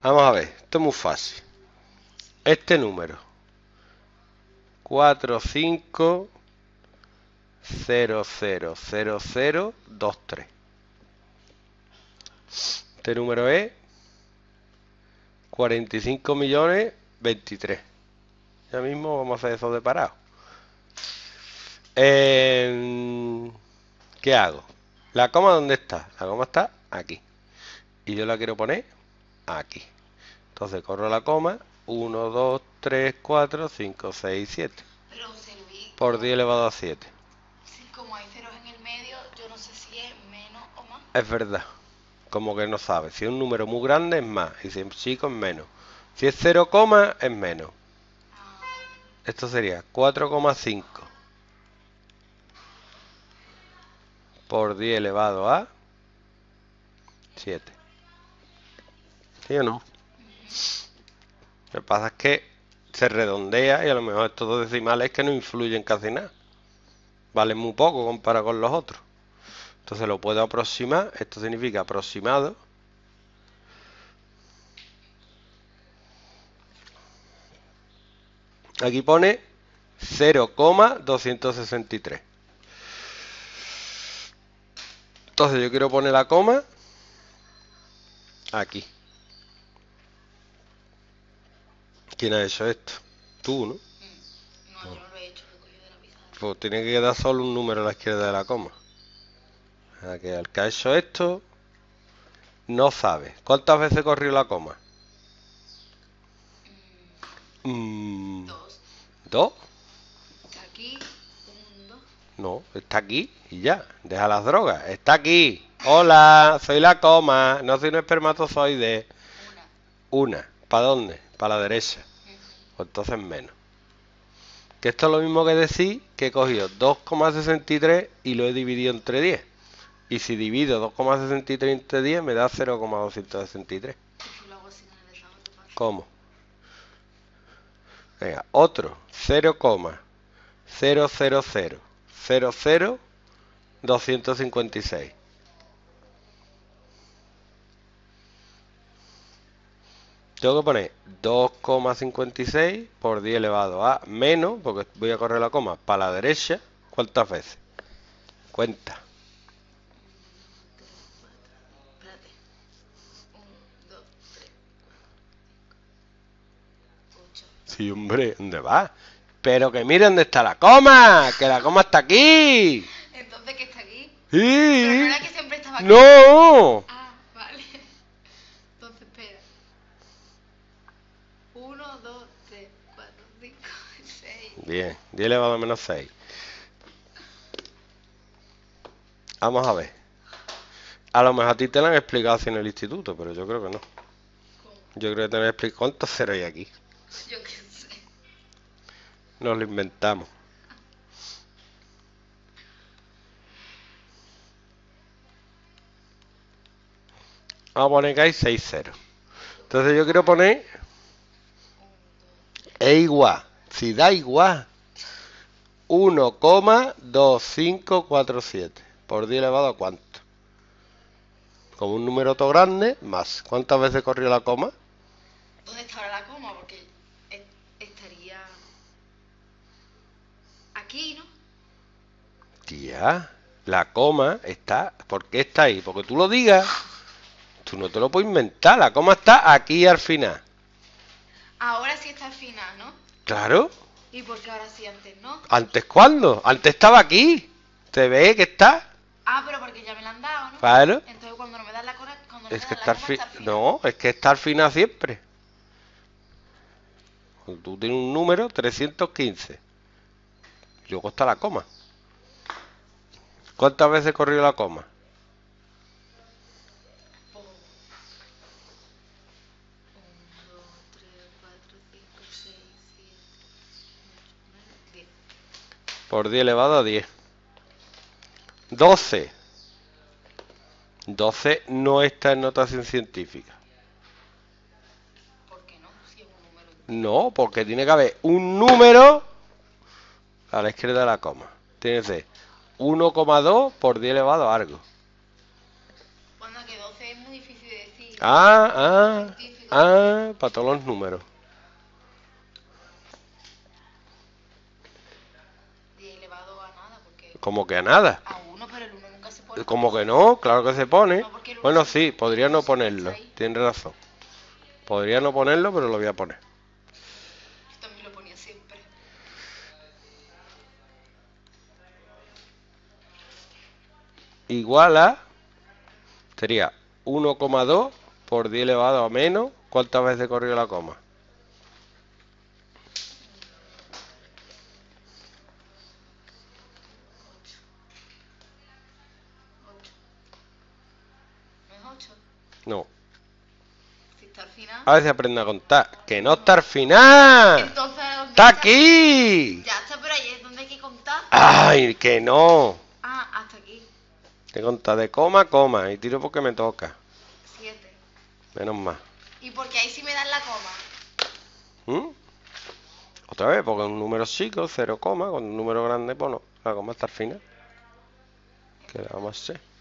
Vamos a ver, esto es muy fácil. Este número 45000023. Este número es 45.023.000. Ya mismo vamos a hacer eso de parado. ¿Qué hago? ¿La coma dónde está? La coma está aquí. Y yo la quiero poner aquí. Entonces corro la coma. 1, 2, 3, 4, 5, 6, 7. Pero José Luis, Por 10 elevado a 7. si como hay ceros en el medio, yo no sé si es menos o más. Es verdad. Como que no sabes. Si es un número muy grande es más. Y si es chico es menos. Si es 0, es menos. Ah, Esto sería 4,5 por 10 elevado a 7. ¿Sí o no? Lo que pasa es que se redondea y a lo mejor estos dos decimales que no influyen casi nada. Valen muy poco comparado con los otros. Entonces lo puedo aproximar. Esto significa aproximado. Aquí pone 0,263. Entonces yo quiero poner la coma aquí. ¿Quién ha hecho esto? Tú, ¿no? no, yo no lo he hecho, lo he cogido de la pizarra. Pues tiene que quedar solo un número a la izquierda de la coma. O sea que el que ha hecho esto no sabe. ¿Cuántas veces corrió la coma? Dos. ¿Dos? Está aquí, un, dos. No, está aquí y ya. Deja las drogas. Está aquí. Hola, soy la coma. No soy un espermatozoide. Una. ¿Para dónde? Para la derecha. Pues entonces menos. Que esto es lo mismo que decir que he cogido 2,63 y lo he dividido entre 10. Y si divido 2,63 entre 10 me da 0,263. Yo lo hago así en el examen, ¿qué pasa? ¿Cómo? Venga, otro. 0,000000256. Tengo que poner 2,56 por 10 elevado a menos, porque voy a correr la coma para la derecha. ¿Cuántas veces? Cuenta. 3, 4. Espérate. 1, 2, 3, 4, 5, 8. Sí, hombre, ¿dónde va? Pero que mire dónde está la coma, que la coma está aquí. Entonces, ¿qué está aquí? Sí. Pero no era que siempre estaba aquí. No. Ah, vale. Entonces, espera. 1, 2, 3, 4, 5, 6. Bien, 10 elevado a menos 6. Vamos a ver. A lo mejor a ti te lo han explicado así en el instituto, pero yo creo que no. ¿Cómo? Yo creo que te lo han explicado. ¿Cuántos ceros hay aquí? Yo qué sé. Nos lo inventamos. Vamos a poner que hay 6 ceros. Entonces yo quiero poner 1, 2. es igual. Si da igual. 1,2547 por 10 elevado a cuánto. Como un número todo grande, más. ¿Cuántas veces corrió la coma? ¿Dónde está ahora la coma? Porque estaría aquí, ¿no? Tía, la coma está... ¿Por qué está ahí? Porque tú lo digas. Tú no te lo puedes inventar. La coma está aquí al final. Ahora sí está al final, ¿no? Claro. ¿Y por qué ahora sí antes no? ¿Antes cuándo? Antes estaba aquí. ¿Te ve que está? Ah, pero porque ya me la han dado, ¿no? Claro. Entonces cuando no me dan la coma, cuando no Es me que dan está la al coma fin... está al final. No, es que está al final siempre. Cuando tú tienes un número, 315. Luego está la coma. ¿Cuántas veces corrió la coma? 1, 2, 3, 4, 5, 6, 7, 8, 9, 10. Por 10 elevado a 10. 12. 12 no está en notación científica. ¿Por qué no? Si es un número. No, porque tiene que haber un número a la izquierda de la coma. Tiene que ser 1,2 por 10 elevado a algo. Bueno, que 12 es muy difícil de decir. Ah, Científico. Ah, para todos los números. 10 elevado a nada, porque Como que a nada. a 1, pero el 1 nunca se pone. Como que no, claro que se pone. No, porque el uno Bueno, siempre- sí, podría el no uno siempre ponerlo. está ahí. Tienes razón. Podría no ponerlo, pero lo voy a poner. Yo también lo ponía siempre. Igual a... Sería 1,2 por 10 elevado a menos. ¿Cuántas veces corrió la coma? 8. ¿No es 8? No. Si está al final. A ver si aprende a contar. ¡Que no está al final! Entonces, ¿dónde ¡Está aquí! Ya está, pero ahí es donde hay que contar. ¡Ay, que no! Ah, hasta aquí. Te conta de coma a coma y tiro porque me toca. 7. Menos más. ¿Y porque ahí sí me dan la coma? ¿Mm? Otra vez, porque un número chico, 0, con un número grande, pues no. La coma está al final. ¿Qué le vamos a hacer?